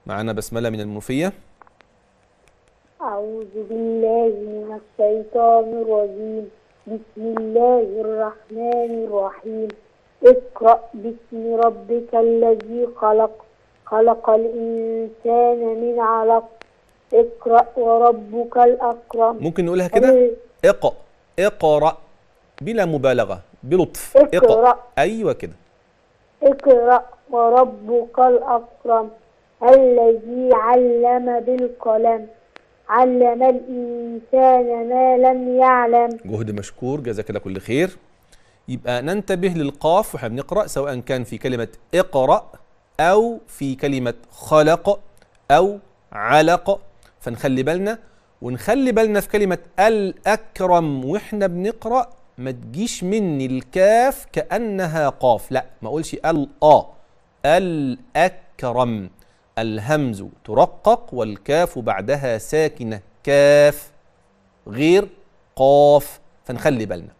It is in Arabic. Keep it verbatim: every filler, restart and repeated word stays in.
معانا بسملة من المنوفية. أعوذ بالله من الشيطان الرجيم. بسم الله الرحمن الرحيم. اقرأ باسم ربك الذي خلق خلق الإنسان من علق. اقرأ وربك الأكرم. ممكن نقولها كده؟ اقرأ اقرأ بلا مبالغة، بلطف. اقرأ, اقرأ. أيوة كده. اقرأ وربك الأكرم الذي علم بالقلم علم الإنسان ما لم يعلم. جهد مشكور، جزاك الله كل خير. يبقى ننتبه للقاف واحنا بنقرأ، سواء كان في كلمة اقرأ أو في كلمة خلق أو علق، فنخلي بالنا. ونخلي بالنا في كلمة الأكرم واحنا بنقرأ ما تجيش مني الكاف كأنها قاف، لا، ما أقولش الأ. الأكرم الهمز ترقق والكاف بعدها ساكنة، كاف غير قاف، فنخلي بالنا.